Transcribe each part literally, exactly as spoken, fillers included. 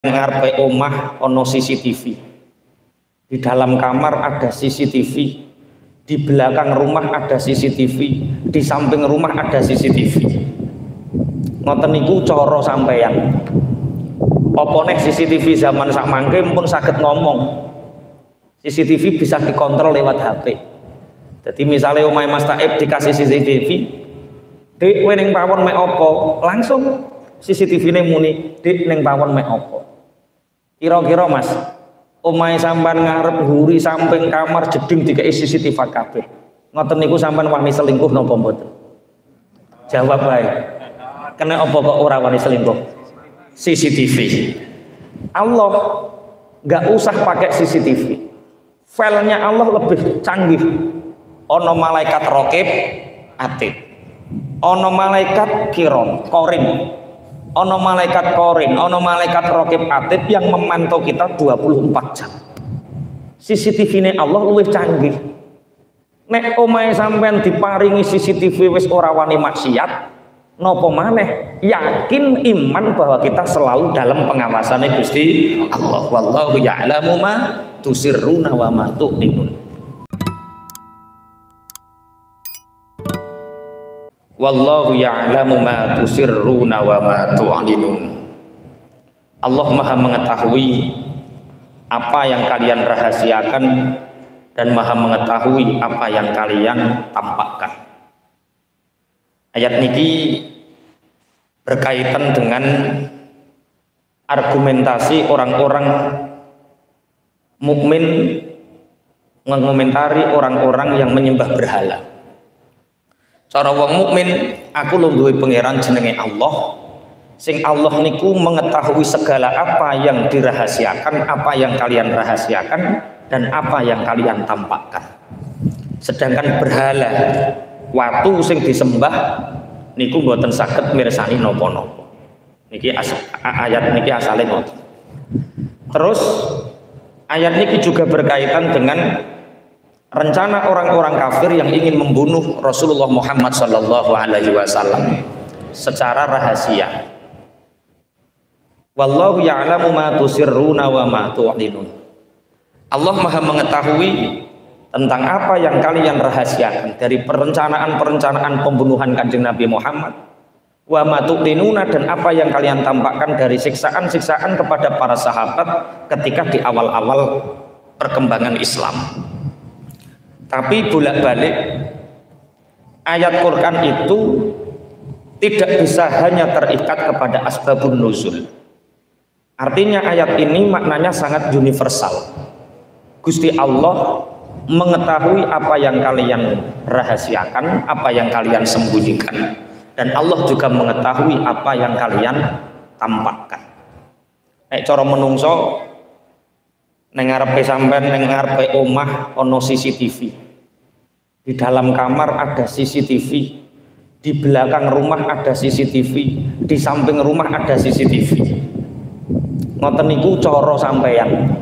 ngarepe omah ono C C T V, di dalam kamar ada C C T V, di belakang rumah ada C C T V, di samping rumah ada C C T V. Ngoten niku cara sampeyan. Apa nek C C T V zaman sak mangke pun saged ngomong. C C T V bisa dikontrol lewat H P. Jadi misalnya omahe Mas Taib dikasih C C T V, Dik kowe ning pawon mek apa? Langsung C C T V-ne muni, Dik ning pawon mek apa? Kira-kira Mas, omahe sampean ngarep mburi samping kamar jeding dikei C C T V kabeh. Ngoten niku sampean wani selingkuh napa mboten? Jawab bae. Kena apa kok ora wani selingkuh? C C T V. Allah nggak usah pakai C C T V. Filenya Allah lebih canggih. Ono malaikat raqib atid. Ono malaikat kiron, korin. Ono malaikat korin, ono malaikat raqib atid yang memantau kita dua puluh empat jam. C C T V-ne Allah luwih canggih. Nek omahe sampean diparingi C C T V wis ora wani maksiat, napa maneh yakin iman bahwa kita selalu dalam pengawasannya Gusti Allah. Wallahu ya'lamu ma tusirruna wa ma tu'linun. Wallahu ya'lamu ma tusirruna wa ma tu'linun. Allah Maha mengetahui apa yang kalian rahasiakan dan Maha mengetahui apa yang kalian tampakkan. Ayat niki berkaitan dengan argumentasi orang-orang mukmin mengomentari orang-orang yang menyembah berhala. Cara wong mukmin, aku lho duwe pangeran jenenge Allah. Sing Allah niku mengetahui segala apa yang dirahasiakan, apa yang kalian rahasiakan dan apa yang kalian tampakkan. Sedangkan berhala, watu sing disembah niku mboten saged mirsani napa-napa. Niki as, ayat niki asale ngoten. Terus ayat niki juga berkaitan dengan rencana orang-orang kafir yang ingin membunuh Rasulullah Muhammad Sallallahu Alaihi Wasallam secara rahasia. Wallahu ya'lamu ma tusirruna wa ma tu'linun. Allah Maha mengetahui tentang apa yang kalian rahasiakan dari perencanaan-perencanaan pembunuhan Kanjeng Nabi Muhammad, wa ma tu'linuna, dan apa yang kalian tampakkan dari siksaan-siksaan kepada para sahabat ketika di awal-awal perkembangan Islam. Tapi bolak-balik ayat Quran itu tidak bisa hanya terikat kepada asbabun nuzul. Artinya ayat ini maknanya sangat universal. Gusti Allah mengetahui apa yang kalian rahasiakan, apa yang kalian sembunyikan, dan Allah juga mengetahui apa yang kalian tampakkan. Nek cara menungso neng ngarepe sampean, neng ngarepe omah ono C C T V, di dalam kamar ada C C T V, di belakang rumah ada C C T V, di samping rumah ada C C T V. Ngoten niku cara sampeyan.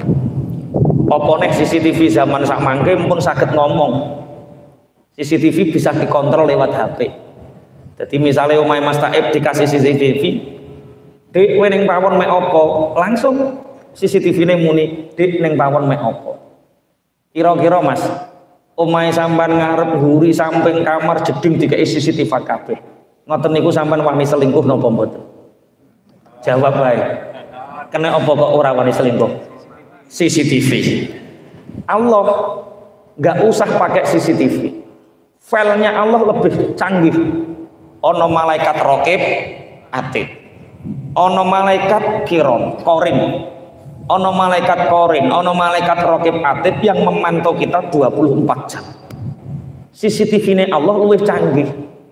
Apa nek C C T V zaman sak mangke pun saged ngomong. C C T V bisa dikontrol lewat H P. Jadi misalnya omahe Mas Taib dikasih C C T V, Dik kowe ning pawon mek apa? Langsung C C T V-ne muni, Dik ning pawon mek apa? Kira-kira Mas, omahe sampean ngarep mburi samping kamar jeding dikei C C T V kabeh. Ngoten niku sampean wani selingkuh napa mboten? Jawab bae. Kena apa kok ora wani selingkuh? C C T V. Allah nggak usah pakai C C T V. Filenya Allah lebih canggih. Ono malaikat raqib atid. Ono malaikat kiron, korin. Ono malaikat korin, ono malaikat raqib atid yang memantau kita dua puluh empat jam. C C T V-ne Allah luwih canggih.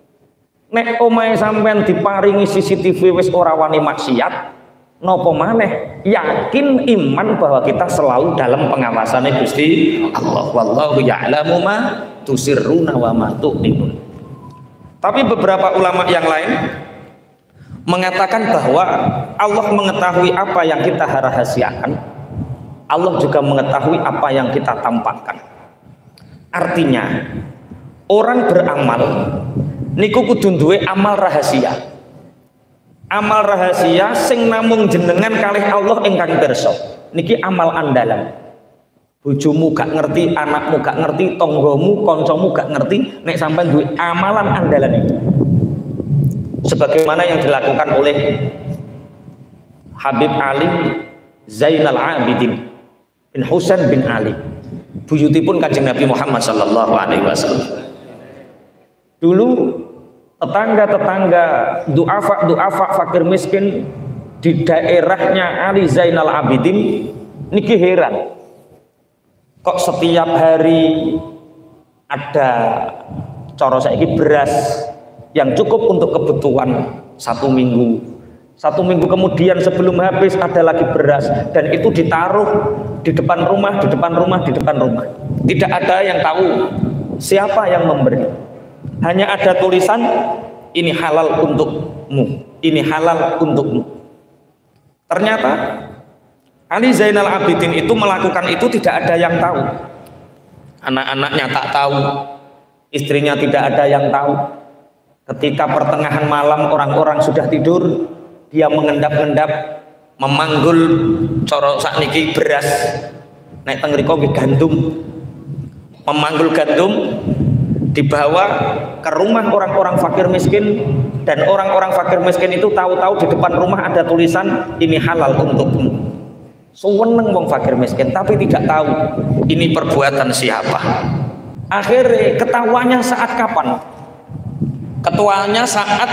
Nek omahe sampean diparingi C C T V wis ora wani maksiat, napa maneh yakin iman bahwa kita selalu dalam pengawasannya Gusti Allah. Wallahu ya'lamu ma tusirruna wa ma tu'linun. Tapi beberapa ulama yang lain mengatakan bahwa Allah mengetahui apa yang kita rahasiakan, Allah juga mengetahui apa yang kita tampakkan. Artinya orang beramal niku kudu duwe amal rahasia. Amal rahasia sing namung jenengan kalih Allah ingkang pirsa. Niki amal andalan. Bojomu gak ngerti, anakmu gak ngerti, tonggomu, koncomu gak ngerti, nek sampean duwe amalan andalan itu. Sebagaimana yang dilakukan oleh Habib Ali Zainal Abidin bin Husain bin Ali, buyutipun Kanjeng Nabi Muhammad sallallahu alaihi wasallam. Dulu tetangga-tetangga duafa-duafa fakir miskin di daerahnya Ali Zainal Abidin niki heran, kok setiap hari ada coro saiki beras yang cukup untuk kebutuhan satu minggu. Satu minggu kemudian sebelum habis ada lagi beras, dan itu ditaruh di depan rumah, di depan rumah, di depan rumah. Tidak ada yang tahu siapa yang memberi. Hanya ada tulisan, ini halal untukmu, ini halal untukmu. Ternyata Ali Zainal Abidin itu melakukan itu tidak ada yang tahu. Anak-anaknya tak tahu, istrinya tidak ada yang tahu. Ketika pertengahan malam orang-orang sudah tidur, dia mengendap-endap memanggul coro sakniki beras, naik teng mriko nggih gandum, memanggul gandum dibawa ke rumah orang-orang fakir miskin, dan orang-orang fakir miskin itu tahu-tahu di depan rumah ada tulisan ini halal untukmu. Suweneng wong fakir miskin tapi tidak tahu ini perbuatan siapa. Akhirnya ketahuannya saat kapan? Ketuanya saat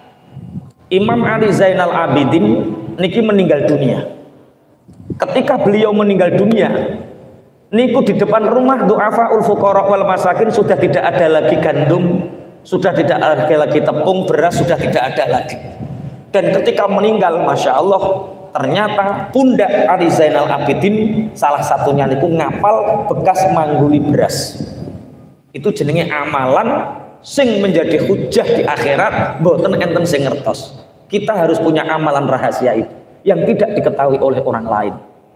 Imam Ali Zainal Abidin niki meninggal dunia. Ketika beliau meninggal dunia, niku di depan rumah du'afaul fuqara wal masakin sudah tidak ada lagi gandum, sudah tidak ada lagi tepung, beras sudah tidak ada lagi. Dan ketika meninggal, masya Allah, ternyata pundak Ali Zainal Abidin salah satunya niku ngapal bekas mangguli beras. Itu jenenge amalan sing menjadi hujah di akhirat, mboten enten sing ngertos. Kita harus punya amalan rahasia itu yang tidak diketahui oleh orang lain.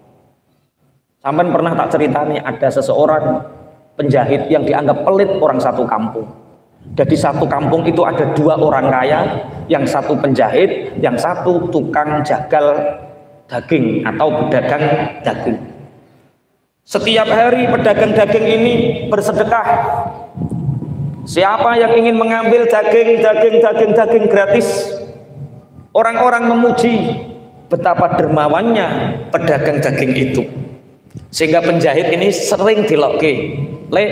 Sampai pernah tak ceritani ada seseorang penjahit yang dianggap pelit orang satu kampung. Jadi satu kampung itu ada dua orang kaya, yang satu penjahit, yang satu tukang jagal daging atau pedagang daging. Setiap hari pedagang daging ini bersedekah. Siapa yang ingin mengambil daging, daging, daging, daging gratis, orang-orang memuji betapa dermawannya pedagang daging itu. Sehingga penjahit ini sering dilokke, "Lek,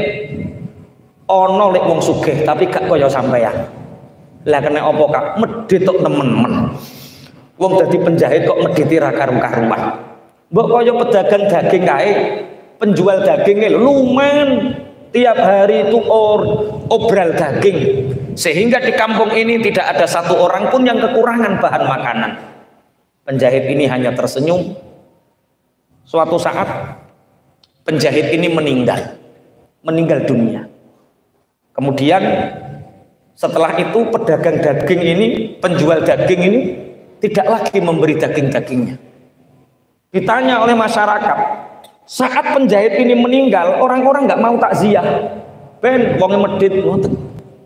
ono lek wong sugih tapi gak kaya sampeyan." Lah kena apa Kak? Medhit tok nemen-men. Wong dadi penjahit kok medhiti ra karu-karuan. Mbok kaya pedagang daging kae, penjual dagingnya lumayan. Tiap hari itu or, obral daging, sehingga di kampung ini tidak ada satu orang pun yang kekurangan bahan makanan. Penjahit ini hanya tersenyum. Suatu saat penjahit ini meninggal, meninggal dunia. Kemudian setelah itu pedagang daging ini, penjual daging ini tidak lagi memberi daging-dagingnya. Ditanya oleh masyarakat, saat penjahit ini meninggal, orang-orang nggak mau takziah. Ben wong medhit ngoten.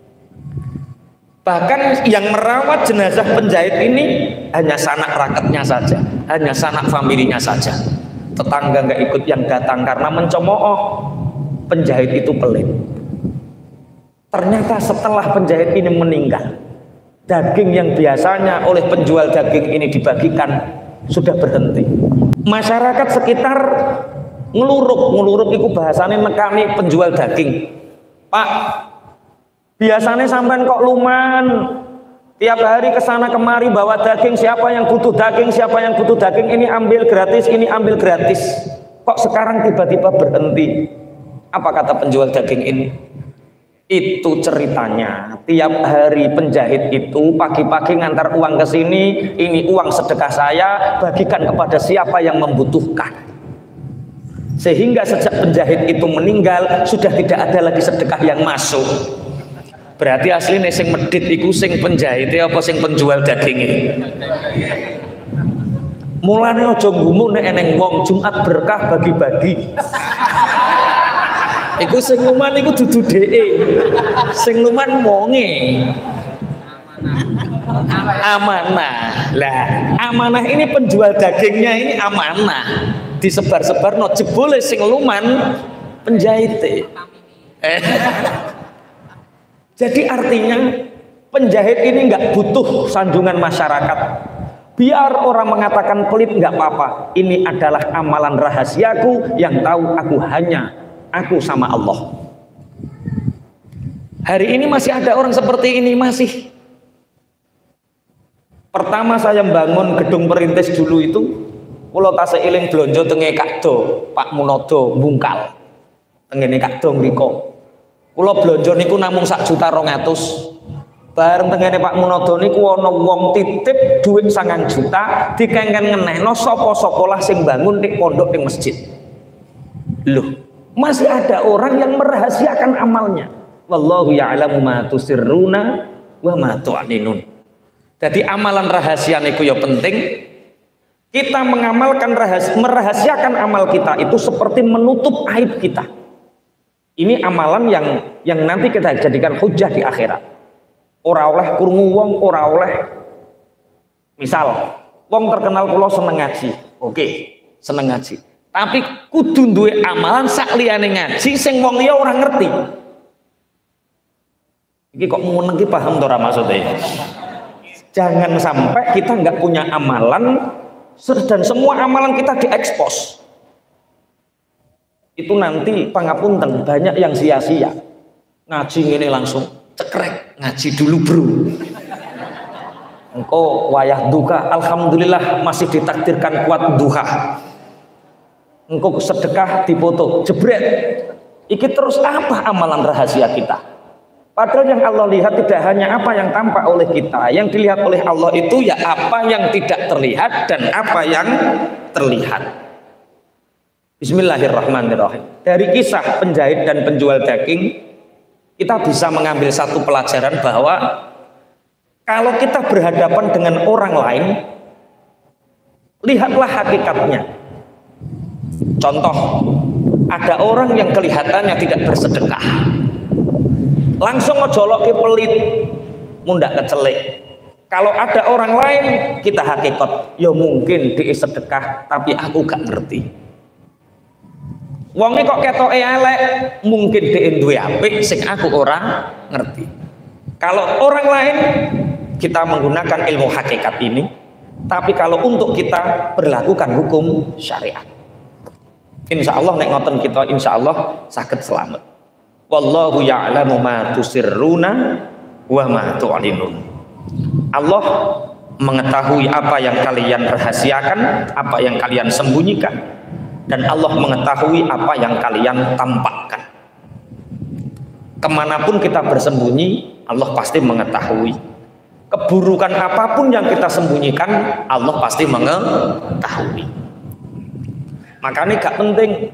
Bahkan yang merawat jenazah penjahit ini hanya sanak rakatnya saja, hanya sanak familinya saja. Tetangga nggak ikut yang datang karena mencemooh penjahit itu pelit. Ternyata setelah penjahit ini meninggal, daging yang biasanya oleh penjual daging ini dibagikan sudah berhenti. Masyarakat sekitar ngeluruk, ngeluruk itu bahasanya nekani penjual daging. Pak, biasanya sampean kok luman, tiap hari kesana kemari bawa daging, siapa yang butuh daging, siapa yang butuh daging, ini ambil gratis, ini ambil gratis. Kok sekarang tiba-tiba berhenti? Apa kata penjual daging ini? Itu ceritanya, tiap hari penjahit itu pagi-pagi ngantar uang ke sini, ini uang sedekah saya, bagikan kepada siapa yang membutuhkan. Sehingga sejak penjahit itu meninggal, sudah tidak ada lagi sedekah yang masuk. Berarti aslinya sing medit iku sing penjahit apa sing penjual daging ini. Mulane aja ngumuk nek eneng wong Jumat berkah bagi-bagi. Iku sing luman iku dudu dheke. Sing luman wonge. Amanah. Lah, amanah ini penjual dagingnya ini amanah. Disebar-sebar no jebule sing luman penjahit. Eh. Jadi artinya penjahit ini nggak butuh sanjungan masyarakat. Biar orang mengatakan pelit nggak apa-apa. Ini adalah amalan rahasiaku yang tahu aku hanya aku sama Allah. Hari ini masih ada orang seperti ini masih. Pertama saya bangun gedung perintis dulu itu, kula tasih eling blonjo tenge Kakdo, Pak Munodo Bungkal. Tengene Kakdo mriko. Kula blonjo niku namung sak juta rong atus. Bareng tengene Pak Munodo niku ana wong titip duit sangang juta dikengken ngenehno sapa-sapa lah sing bangun di pondok di masjid. Loh, masih ada orang yang merahasiakan amalnya. Wallahu ya'lamu ma tusirruna wa ma tu'linun. Jadi amalan rahasia niku ya penting. Kita mengamalkan rahasia, merahasiakan amal kita itu seperti menutup aib kita. Ini amalan yang yang nanti kita jadikan hujah di akhirat. Ora oleh krungu wong, ora oleh misal wong terkenal kula seneng ngaji. Oke, seneng ngaji. Tapi kudu duwe amalan sak liyane ngaji sing wong liya ora ngerti. Iki kok meneng iki paham to ora maksudnya? Jangan sampai kita nggak punya amalan dan semua amalan kita diekspos. Itu nanti pangapunten banyak yang sia-sia. Ngaji ini langsung cekrek, ngaji dulu bro. Engkau wayah duka, alhamdulillah masih ditakdirkan kuat duha. Engkau sedekah dipoto, jebret. Iki terus apa amalan rahasia kita? Padahal yang Allah lihat tidak hanya apa yang tampak oleh kita, yang dilihat oleh Allah itu ya apa yang tidak terlihat dan apa yang terlihat. Bismillahirrahmanirrahim. Dari kisah penjahit dan penjual daging, kita bisa mengambil satu pelajaran bahwa kalau kita berhadapan dengan orang lain, lihatlah hakikatnya. Contoh, ada orang yang kelihatannya tidak bersedekah, langsung ngejoloki pelit, mundak kecelik. Kalau ada orang lain, kita hakikat, ya mungkin dia sedekah, tapi aku gak ngerti. Wonge kok ketoke elek, mungkin dhek duwe apik sing aku ora ngerti. Kalau orang lain kita menggunakan ilmu hakikat ini, tapi kalau untuk kita berlakukan hukum syariat. Insya Allah nek ngoten kita insya Allah saged selamat. Wallahu ya'lamu ma tusirruna wa ma tu'linun. Allah mengetahui apa yang kalian rahasiakan, apa yang kalian sembunyikan. Dan Allah mengetahui apa yang kalian tampakkan. Kemanapun kita bersembunyi, Allah pasti mengetahui. Keburukan apapun yang kita sembunyikan, Allah pasti mengetahui. Makanya gak penting.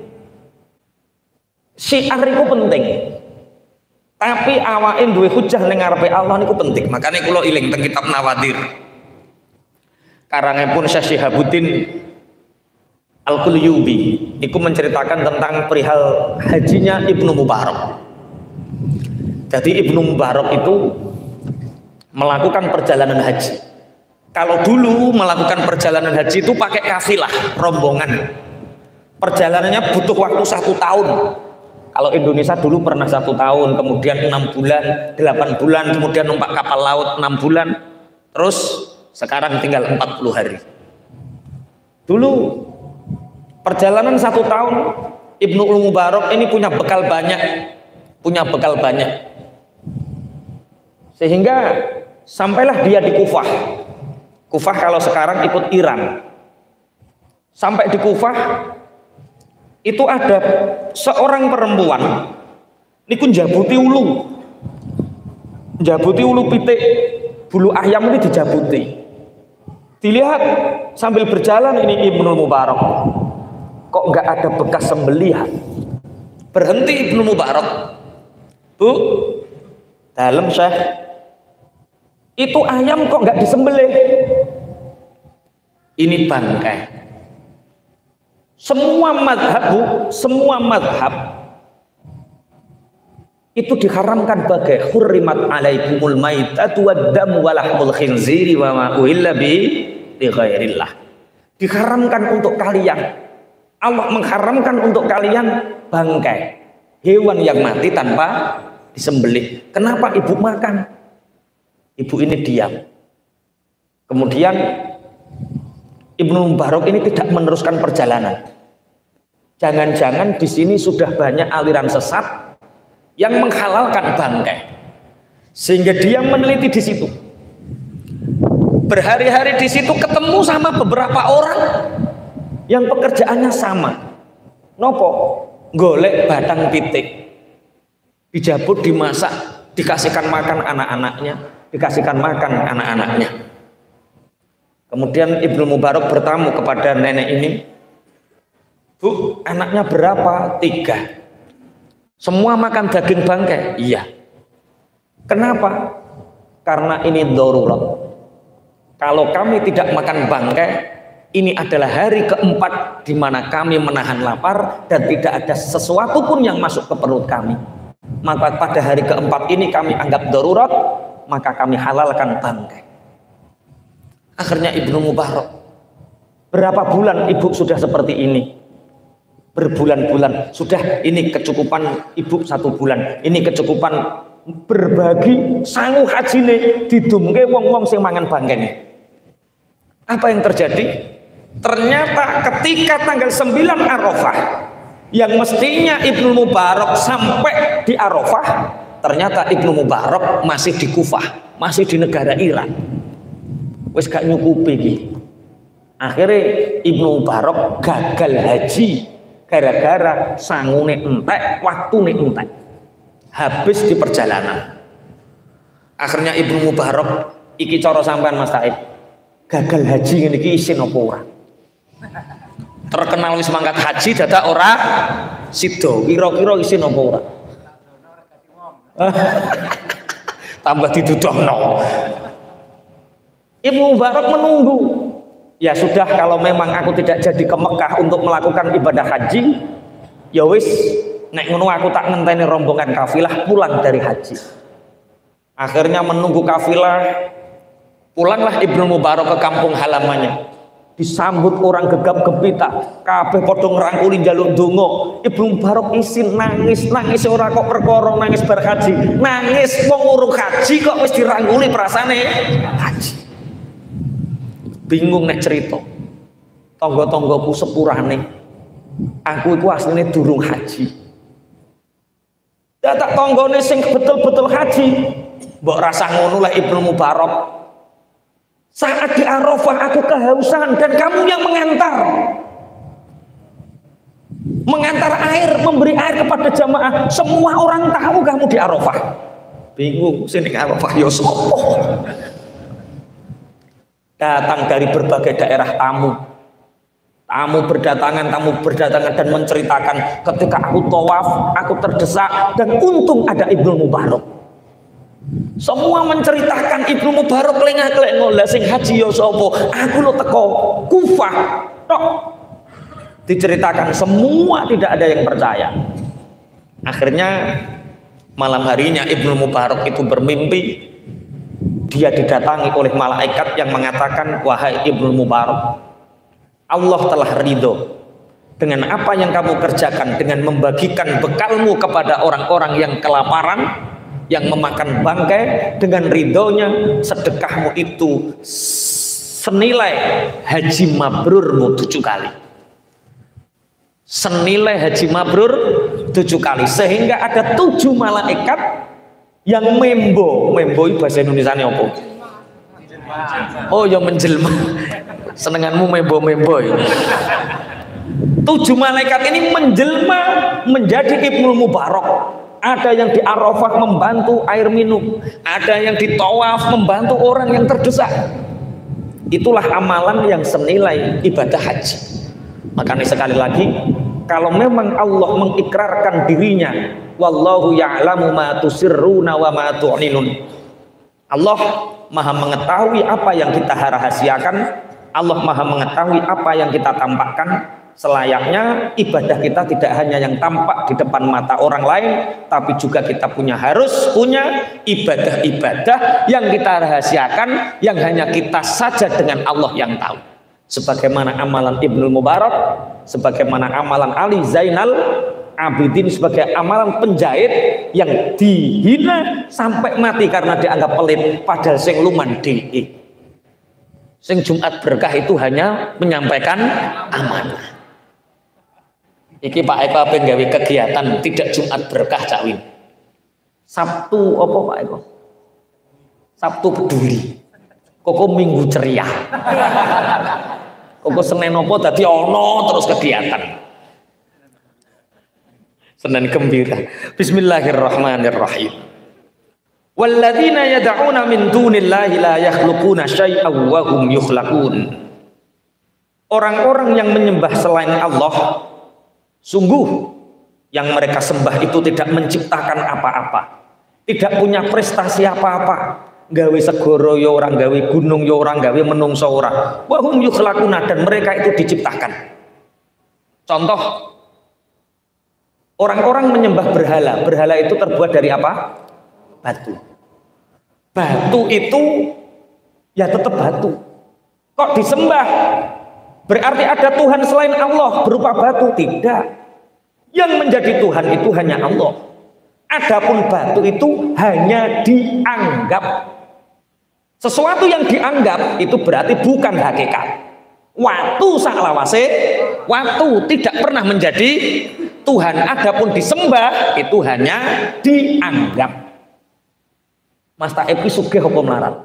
Syiar itu penting. Tapi awake duwe hujah ning ngarepe Allah niku penting. Makanya kula iling teng kitab Nawadir. Karangipun Syekh Syihabuddin Al-Qulyubi itu menceritakan tentang perihal hajinya Ibnu Mubarak. Jadi Ibnu Mubarak itu melakukan perjalanan haji. Kalau dulu melakukan perjalanan haji itu pakai kafilah, rombongan. Perjalanannya butuh waktu satu tahun. Kalau Indonesia dulu pernah satu tahun, kemudian enam bulan, delapan bulan, kemudian numpak kapal laut enam bulan, terus sekarang tinggal empat puluh hari. Dulu perjalanan satu tahun, Ibnu Mubarak ini punya bekal banyak, punya bekal banyak, sehingga sampailah dia di Kufah. Kufah kalau sekarang ikut Iran. Sampai di Kufah itu ada seorang perempuan, niku njabuti ulu, njabuti ulu pitik bulu ayam ini dijabuti. Dilihat sambil berjalan ini Ibnu Mubarak. Kok nggak ada bekas sembelihan? Berhenti Ibnu Mubarak. Bu, dalam Syekh, itu ayam kok nggak disembelih? Ini bangkai. Semua madhab, bu, semua madhab itu diharamkan bagai hurrimat alaikumul maitatu waddam walahmul khinziri wa ma uhilla bi ghairillah. Diharamkan untuk kalian, Allah mengharamkan untuk kalian bangkai hewan yang mati tanpa disembelih. Kenapa ibu makan? Ibu ini diam. Kemudian Ibnu Mubarak ini tidak meneruskan perjalanan. Jangan-jangan di sini sudah banyak aliran sesat yang menghalalkan bangkai, sehingga dia meneliti di situ. Berhari-hari di situ ketemu sama beberapa orang yang pekerjaannya sama. Nopo? Golek batang pitik, dijabut, dimasak, dikasihkan makan anak-anaknya, dikasihkan makan anak-anaknya. Kemudian Ibnu Mubarak bertamu kepada nenek ini. Bu, anaknya berapa? Tiga. Semua makan daging bangkai? Iya. Kenapa? Karena ini darurat. Kalau kami tidak makan bangkai, ini adalah hari keempat di mana kami menahan lapar dan tidak ada sesuatu pun yang masuk ke perut kami. Maka pada hari keempat ini kami anggap darurat, maka kami halalkan bangkai. Akhirnya Ibnu Mubarak, berapa bulan ibu sudah seperti ini? Berbulan-bulan sudah. Ini kecukupan ibu satu bulan, ini kecukupan berbagi sangu haji nih didumke wong-wong sing mangan bangkai nih. Apa yang terjadi? Ternyata ketika tanggal sembilan Arafah yang mestinya Ibnu Mubarak sampai di Arafah, ternyata Ibnu Mubarak masih di Kufah, masih di negara Irak. Wes gak nyukupi iki. Akhirnya Ibnu Mubarak gagal haji gara-gara sangune entek, waktune entek. Habis di perjalanan. Akhirnya Ibnu Mubarak, iki cara sampean Mas Taib, gagal haji ngene iki isin apa ora? Terkenal wis mangkat haji dadak ora sida, kira-kira isin apa ora? Tambah didudohno. Ibnu Mubarak menunggu. Ya sudah, kalau memang aku tidak jadi ke Mekah untuk melakukan ibadah haji, ya wis, nek ngono aku tak ngenteni rombongan kafilah pulang dari haji. Akhirnya menunggu kafilah, pulanglah Ibnu Mubarak ke kampung halamannya. Disambut orang gegap gempita, kabeh padha ngrangkuli njaluk donga. Ibnu Mubarak isin nangis, nangis ora kok perkara nangis bar haji. Nangis wong urung haji kok wis dirangkuli prasane haji. Bingung nek cerita. Tangga-tanggaku sepurane, aku iku asline durung haji. Dadak tanggane sing betul-betul haji, mbok rasa ngono lah Ibnu Mubarak. Saat di Arafah aku kehausan dan kamu yang mengantar. Mengantar air, memberi air kepada jamaah. Semua orang tahu kamu di Arafah. Bingung, sini Arafah ya sopo. Datang dari berbagai daerah tamu. Tamu berdatangan, tamu berdatangan dan menceritakan ketika aku tawaf, aku terdesak dan untung ada Ibnu Mubarak. Semua menceritakan Ibnu Mubarak lengah-lengah lah sing haji ya sapa? Aku lo teko Kufah. Tok. Diceritakan semua, tidak ada yang percaya. Akhirnya malam harinya Ibnu Mubarak itu bermimpi. Dia didatangi oleh malaikat yang mengatakan, wahai Ibnu Mubarak, Allah telah ridho dengan apa yang kamu kerjakan, dengan membagikan bekalmu kepada orang-orang yang kelaparan, yang memakan bangkai. Dengan ridhonya sedekahmu itu senilai haji mabrurmu tujuh kali. Senilai haji mabrur tujuh kali. Sehingga ada tujuh malaikat yang membo. Membo itu bahasa Indonesia apa? Oh ya menjelma. Senenganmu membo-membo. Tujuh malaikat ini menjelma menjadi Ibnu Mubarak. Ada yang di Arafah membantu air minum, ada yang di tawaf membantu orang yang terdesak. Itulah amalan yang senilai ibadah haji. Makanya sekali lagi, kalau memang Allah mengikrarkan dirinya, wallahu ya'lamu ma tusirruna wa ma tu'linun. Allah Maha mengetahui apa yang kita rahasiakan, Allah Maha mengetahui apa yang kita tampakkan. selayaknya ibadah kita tidak hanya yang tampak di depan mata orang lain, tapi juga kita punya harus punya ibadah-ibadah yang kita rahasiakan, yang hanya kita saja dengan Allah yang tahu. Sebagaimana amalan Ibnu Mubarak, sebagaimana amalan Ali Zainal Abidin, sebagai amalan penjahit yang dihina sampai mati karena dianggap pelit, padahal sing luman dhewe. Sing Jumat berkah itu hanya menyampaikan amanah. Iki Pak Eko apa gawe kegiatan tidak Jumat berkah Cak Win. Sabtu apa Pak Eko? Sabtu peduli. Koko Minggu ceria. Koko Senin apa tadi ono terus kegiatan. Senin gembira. Bismillahirrahmanirrahim. Walladzina yad'una min dunillahi la yakhluquna syai'aw wa hum yukhlaqun. Orang-orang yang menyembah selain Allah, sungguh yang mereka sembah itu tidak menciptakan apa-apa, tidak punya prestasi apa-apa. Gawe segoro ya orang, gawe gunung ya orang, gawe menungso ora. Wa hum yukhlaquna, dan mereka itu diciptakan. Contoh, orang-orang menyembah berhala. Berhala itu terbuat dari apa? Batu. Batu itu ya tetap batu. Kok disembah? Berarti ada Tuhan selain Allah berupa batu? Tidak. Yang menjadi Tuhan itu hanya Allah. Adapun batu itu hanya dianggap. Sesuatu yang dianggap itu berarti bukan hakikat. Waktu saklawase, waktu tidak pernah menjadi Tuhan. Adapun disembah itu hanya dianggap. Mas Taib iki sugih apa melarat?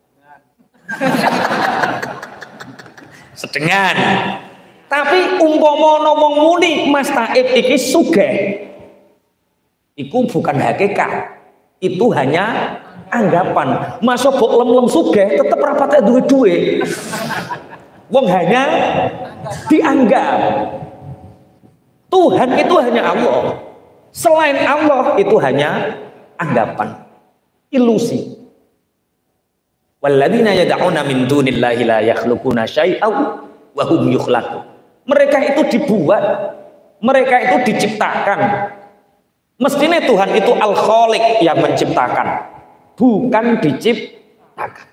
Sedengan. Tapi umpama ngomong muni Mas Taib iki sugih, iku bukan hakikat. Itu hanya anggapan. Masa bok lem-lem sugih tetep rapate duwe-duwe. Wong hanya dianggap. Tuhan itu hanya Allah. Selain Allah itu hanya anggapan. Ilusi. Walladzina yad'una min dunillahi la yakhluquna syai'aw wa hum yukhlaqun. Mereka itu dibuat, mereka itu diciptakan. Mestinya Tuhan itu Al-Khaliq yang menciptakan, bukan diciptakan.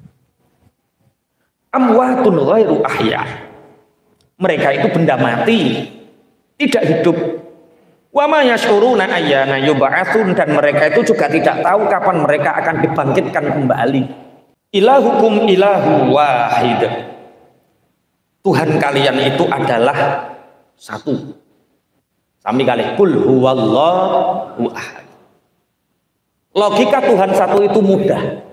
Amwatun ghairu ahya. Mereka itu benda mati, tidak hidup. Wa ma yashuruna ayyana yub'atsun, dan mereka itu juga tidak tahu kapan mereka akan dibangkitkan kembali. Ilahukum ilahu wahid. Tuhan kalian itu adalah satu. Sami kali kul huwallahu ahad. Logika Tuhan satu itu mudah.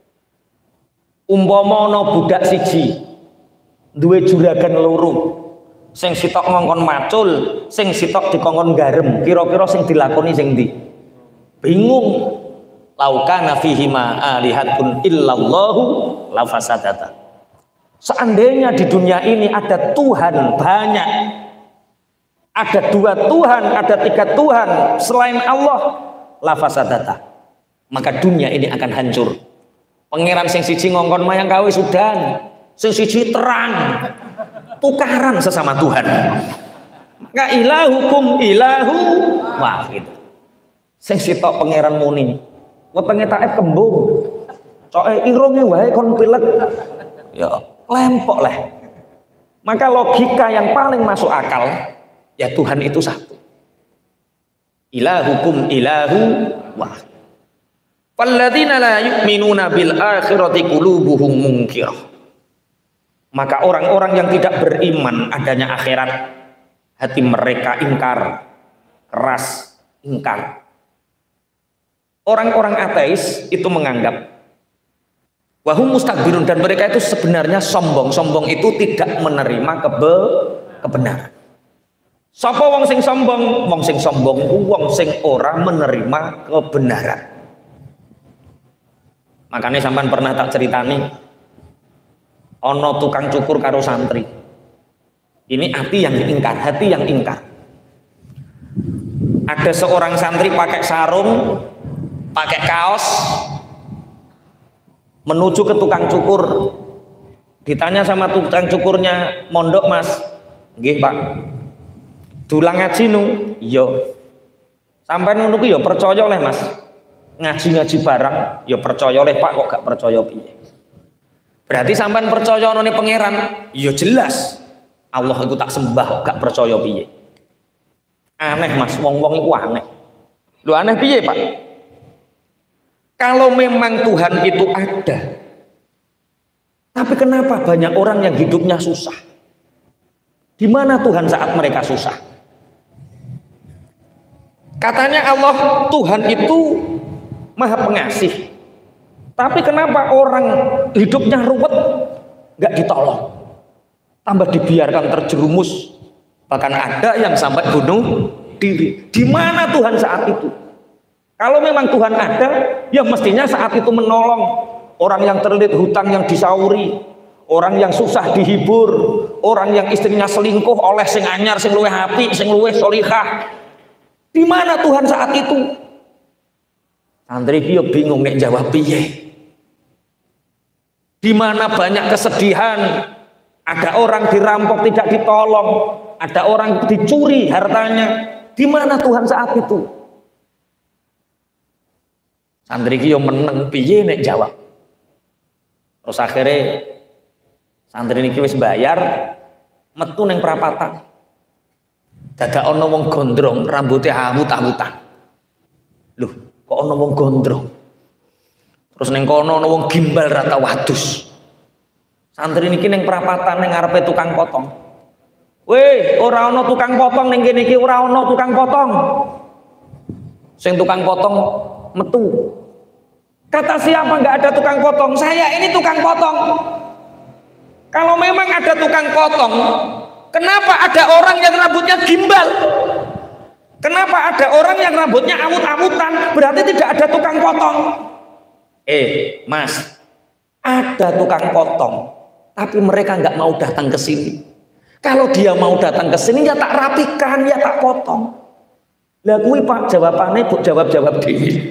Umpama ana budak siji duwe juragan loro, sing sitok ngongkon macul, sing sitok dikongkon garem, kira-kira sing dilakoni sing ndi? Bingung. Laukana fihi ma alihatun illallahu lafasadata. Seandainya di dunia ini ada Tuhan banyak, ada dua Tuhan, ada tiga Tuhan selain Allah, lafasadata, maka dunia ini akan hancur. Pangeran sing siji ngongkon mayang kawe sudan, sing siji terang, tukaran sesama Tuhan. Maka ilahukum ilahu wahid. Sing sitok pangeran muni, wetenge taib kembung, coke irunge wae kon pilek, ya lempok lah. Maka logika yang paling masuk akal, ya Tuhan itu satu. Ilahukum ilahu wahid. Falladzina la yu'minuna bil akhirati qulubuhum munkirah. Maka orang-orang yang tidak beriman adanya akhirat, hati mereka ingkar, keras, ingkar. Orang-orang ateis itu menganggap wahum mustakbirun, dan mereka itu sebenarnya sombong. Sombong itu tidak menerima kebe kebenaran. Sapa wong sing sombong? Wong sing sombong iku wong sing ora menerima kebenaran. Makanya sampean pernah tak ceritani, ono tukang cukur karo santri. Ini hati yang ingkar, hati yang ingkar. Ada seorang santri pakai sarung, pakai kaos, menuju ke tukang cukur. Ditanya sama tukang cukurnya, mondok mas, Nggih Pak. Dulang ngaji nu, iya. Sampai ngono ku ya percaya oleh Mas. Ngaji-ngaji barang, ya percaya oleh Pak kok gak percaya piye. Berarti sampean percaya none pangeran, ya jelas. Allah itu tak sembah gak percaya piye. Aneh Mas, wong-wong iku aneh. Lu aneh piye Pak? Kalau memang Tuhan itu ada, tapi kenapa banyak orang yang hidupnya susah? Di mana Tuhan saat mereka susah? Katanya Allah, Tuhan itu Maha Pengasih. Tapi kenapa orang hidupnya ruwet, nggak ditolong? Tambah dibiarkan terjerumus. Bahkan ada yang sampai bunuh diri. Di mana Tuhan saat itu? Kalau memang Tuhan ada, ya mestinya saat itu menolong orang yang terlilit hutang yang disauri, orang yang susah dihibur, orang yang istrinya selingkuh oleh sing anyar, sing luweh apik, sing luweh sholihah. Di mana Tuhan saat itu? Santri ki yo bingung nek jawab piye. Di mana banyak kesedihan, ada orang dirampok tidak ditolong, ada orang dicuri hartanya. Di mana Tuhan saat itu? Santri ki yo meneng piye nek jawab. Terus akhirnya santri niki wis bayar, metu ning prapatan. Dadak ana wong gondrong, rambutnya awut-awutan. Loh, kok ana wong gondrong? Terus ning kono ana wong gimbal rata wadus. Santri niki ning prapatan ning ngarepe tukang potong. Weh, ora ana tukang potong ning kene iki, ora ana tukang potong. Sing tukang potong metu. Kata siapa nggak ada tukang potong? Saya ini tukang potong. Kalau memang ada tukang potong, kenapa ada orang yang rambutnya gimbal? Kenapa ada orang yang rambutnya awut-awutan? Berarti tidak ada tukang potong. Eh, Mas, ada tukang potong, tapi mereka nggak mau datang ke sini. Kalau dia mau datang ke sini, ya tak rapikan, ya tak potong. Lah kuwi Pak jawabannya jawab-jawab dhewe.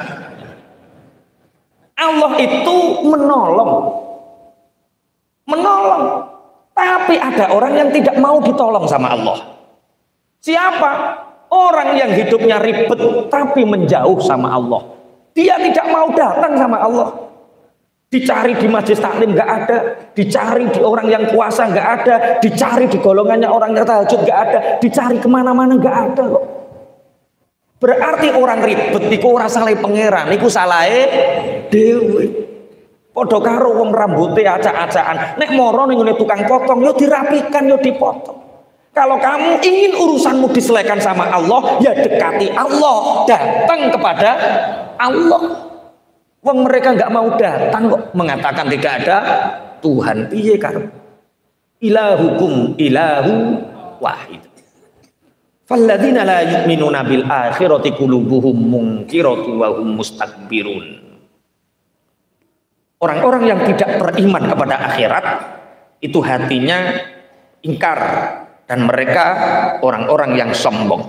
Allah itu menolong, menolong, tapi ada orang yang tidak mau ditolong sama Allah. Siapa? Orang yang hidupnya ribet tapi menjauh sama Allah. Dia tidak mau datang sama Allah. Dicari di majelis taklim nggak ada, dicari di orang yang kuasa nggak ada, dicari di golongannya orang yang tahajud nggak ada, dicari kemana-mana nggak ada kok. Berarti orang ribet iku ora salah pangeran, iku salahe dhewe. Padha karo wong rambuté acak-acakan. Nek moro ning ngene tukang potong yo dirapikan yo dipotong. Kalau kamu ingin urusanmu diselesaikan sama Allah, ya dekati Allah, datang kepada Allah. Wong mereka nggak mau datang kok, mengatakan tidak ada Tuhan. Piye karo? Ilahukum ilahu wahid. Falladzina la yu'minuna bil akhirati qulubuhum munkiratu wa hum mustakbirun. Orang-orang yang tidak beriman kepada akhirat itu hatinya ingkar dan mereka orang-orang yang sombong.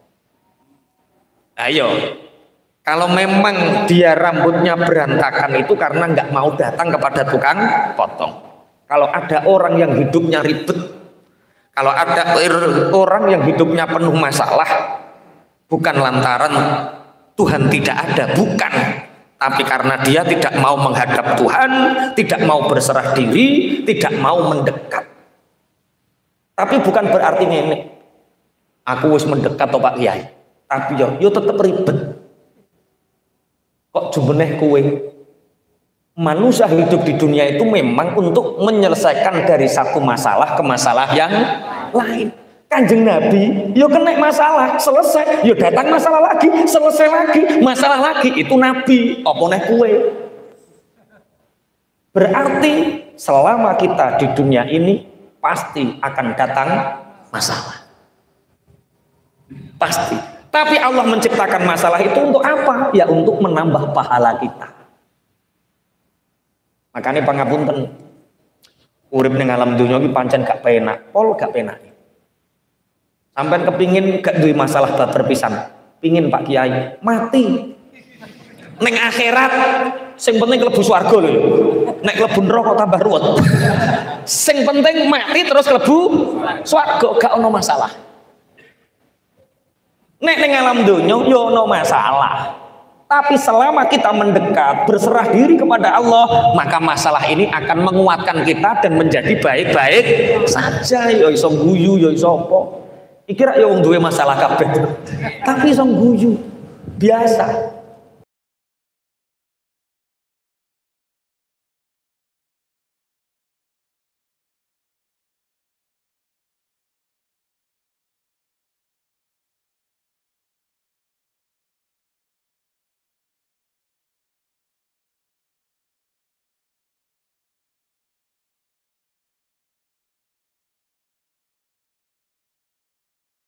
Ayo, kalau memang dia rambutnya berantakan itu karena nggak mau datang kepada tukang potong. Kalau ada orang yang hidupnya ribet, kalau ada orang yang hidupnya penuh masalah, bukan lantaran Tuhan tidak ada, bukan. Tapi karena dia tidak mau menghadap Tuhan, tidak mau berserah diri, tidak mau mendekat. Tapi bukan berarti nenek, aku wis mendekat toh Pak Kiai. Tapi yo, yo tetap ribet. Kok jumeneh kowe? Manusia hidup di dunia itu memang untuk menyelesaikan dari satu masalah ke masalah yang lain. Kanjeng Nabi, yo kena masalah, selesai, yo datang masalah lagi, selesai lagi, masalah lagi. Itu Nabi, apa neh kue? Berarti selama kita di dunia ini pasti akan datang masalah. Pasti. Tapi Allah menciptakan masalah itu untuk apa? Ya untuk menambah pahala kita. Makanya pangapunten, urip ning alam dunya iki pancen gak penak, pol gak penak. Sampai kepingin gak duwe masalah babar pisan, pingin Pak Kiai mati. Neng akhirat, sing penting klebu swarga lho. Nek klebu neraka tambah ruwet. Sing penting mati terus klebu swarga, gak ono masalah. Nek ning alam donya yo ono masalah. Tapi selama kita mendekat, berserah diri kepada Allah, maka masalah ini akan menguatkan kita dan menjadi baik-baik saja. Yo iso guyu, yo iso apa. Iki ra yo wong duwe masalah kabeh. Tapi iso guyu. Biasa.